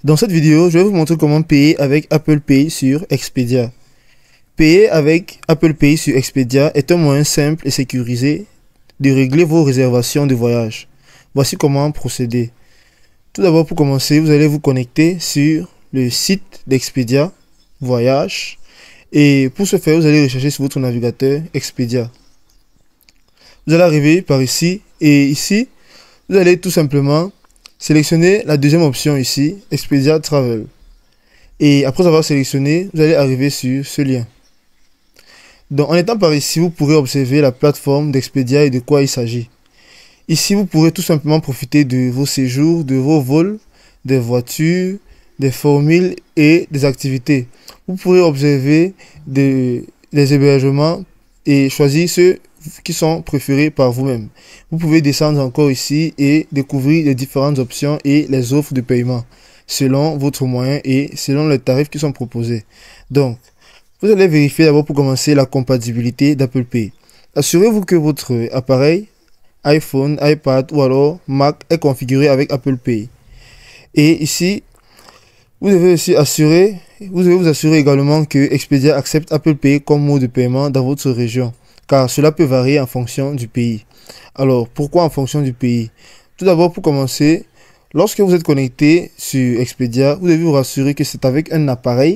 Dans cette vidéo, je vais vous montrer comment payer avec Apple Pay sur Expedia. Payer avec Apple Pay sur Expedia est un moyen simple et sécurisé de régler vos réservations de voyage. Voici comment procéder. Tout d'abord, pour commencer, vous allez vous connecter sur le site d'Expedia Voyage. Et pour ce faire, vous allez rechercher sur votre navigateur Expedia. Vous allez arriver par ici et ici, vous allez tout simplement sélectionner la deuxième option ici, Expedia Travel. Et après avoir sélectionné, vous allez arriver sur ce lien. Donc en étant par ici, vous pourrez observer la plateforme d'Expedia et de quoi il s'agit. Ici, vous pourrez tout simplement profiter de vos séjours, de vos vols, des voitures, des formules et des activités. Vous pourrez observer des hébergements et choisir ceux qui sont préférés par vous-même. Vous pouvez descendre encore ici et découvrir les différentes options et les offres de paiement selon votre moyen et selon les tarifs qui sont proposés. Donc, vous allez vérifier d'abord pour commencer la compatibilité d'Apple Pay. Assurez-vous que votre appareil iPhone, iPad ou alors Mac est configuré avec Apple Pay. Et ici, vous devez vous assurer également que Expedia accepte Apple Pay comme mode de paiement dans votre région, car cela peut varier en fonction du pays. Alors, pourquoi en fonction du pays? Tout d'abord, pour commencer, lorsque vous êtes connecté sur Expedia, vous devez vous rassurer que c'est avec un appareil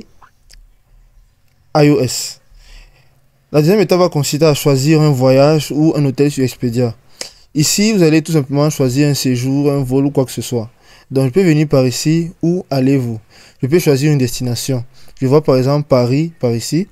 iOS. La deuxième étape va consister à choisir un voyage ou un hôtel sur Expedia. Ici, vous allez tout simplement choisir un séjour, un vol ou quoi que ce soit. Donc, je peux venir par ici. Où allez-vous? Je peux choisir une destination. Je vois par exemple Paris, par ici.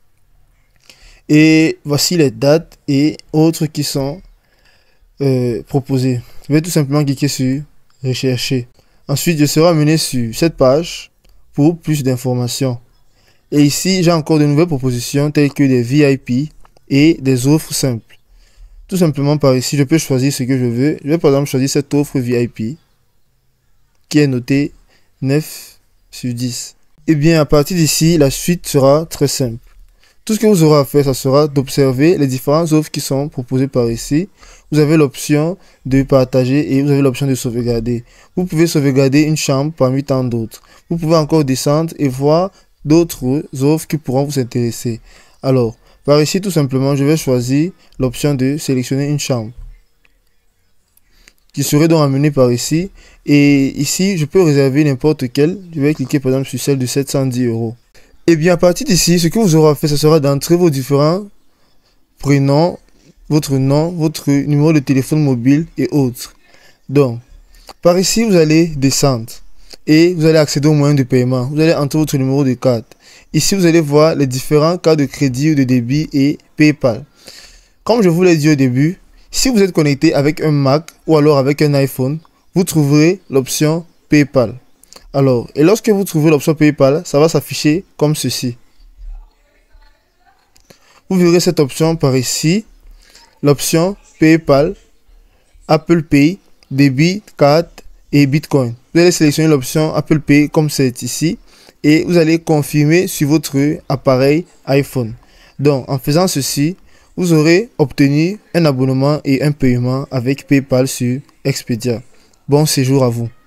Et voici les dates et autres qui sont proposées. Je vais tout simplement cliquer sur Rechercher. Ensuite, je serai amené sur cette page pour plus d'informations. Et ici, j'ai encore de nouvelles propositions telles que des VIP et des offres simples. Tout simplement par ici, je peux choisir ce que je veux. Je vais par exemple choisir cette offre VIP qui est notée 9 sur 10. Et bien, à partir d'ici, la suite sera très simple. Tout ce que vous aurez à faire, ça sera d'observer les différentes offres qui sont proposées par ici. Vous avez l'option de partager et vous avez l'option de sauvegarder. Vous pouvez sauvegarder une chambre parmi tant d'autres. Vous pouvez encore descendre et voir d'autres offres qui pourront vous intéresser. Alors, par ici, tout simplement, je vais choisir l'option de sélectionner une chambre qui serait donc amenée par ici. Et ici, je peux réserver n'importe quelle. Je vais cliquer par exemple sur celle de 710 €. Et bien, à partir d'ici, ce que vous aurez à faire, ce sera d'entrer vos différents prénoms, votre nom, votre numéro de téléphone mobile et autres. Donc, par ici, vous allez descendre et vous allez accéder aux moyens de paiement. Vous allez entrer votre numéro de carte. Ici, vous allez voir les différents cas de crédit ou de débit et PayPal. Comme je vous l'ai dit au début, si vous êtes connecté avec un Mac ou alors avec un iPhone, vous trouverez l'option PayPal. Alors, et lorsque vous trouvez l'option PayPal, ça va s'afficher comme ceci. Vous verrez cette option par ici, l'option PayPal, Apple Pay, débit, carte et Bitcoin. Vous allez sélectionner l'option Apple Pay comme c'est ici et vous allez confirmer sur votre appareil iPhone. Donc, en faisant ceci, vous aurez obtenu un abonnement et un paiement avec PayPal sur Expedia. Bon séjour à vous.